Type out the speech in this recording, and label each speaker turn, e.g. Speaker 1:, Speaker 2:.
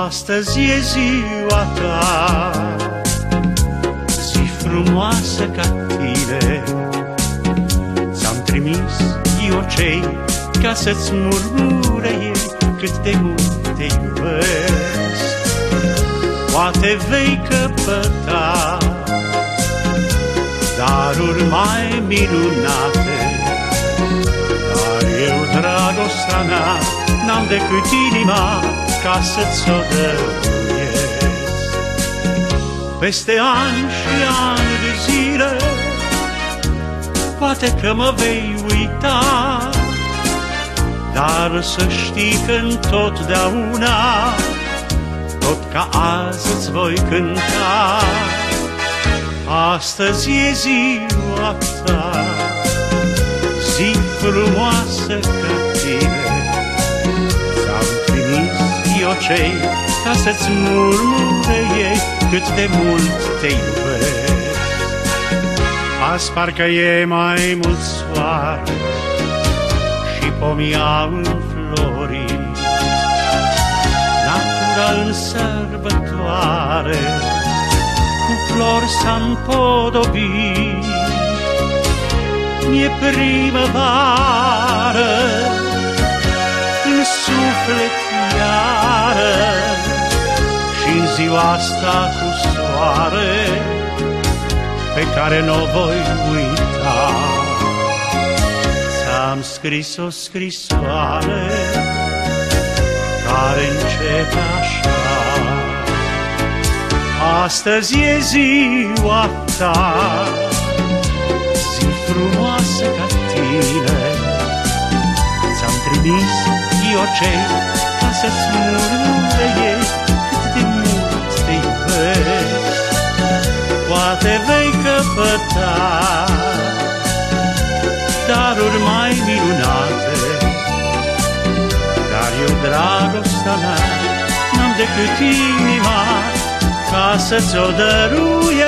Speaker 1: Astăzi e ziua ta, zi frumoasă ca tine. Ți-am trimis ghiocei ca să-ți murmure ei cât de mult te iubesc. Poate vei căpăta daruri mai minunate, dar eu, dragostea mea, n-am decât inima ca să-ți o dăruiesc. Peste ani și ani de zile poate că mă vei uita, dar să știi că întotdeauna tot ca azi îți voi cânta. Astăzi e ziua ta, zi frumoasă ca tine. Ți-am trimis ghiocei ca să-ți murmure ei cât de mult te iubesc. Azi parcă e mai mult soare și pomii au înflorit, natura în sărbătoare cu flori s-a împodobit. E primăvară în suflet iară și în ziua asta cu soare pe care n-o voi uita. Ți-am scris o scrisoare care începe așa: astăzi e ziua ta, zi frumoasă ca tine. Ți-am trimis ghiocei ca să-ți murmure ei cât de mult te iubesc. Poate vei căpăta daruri mai minunate, dar eu, dragostea mea, n-am decât inima ca să-ți o dăruiesc.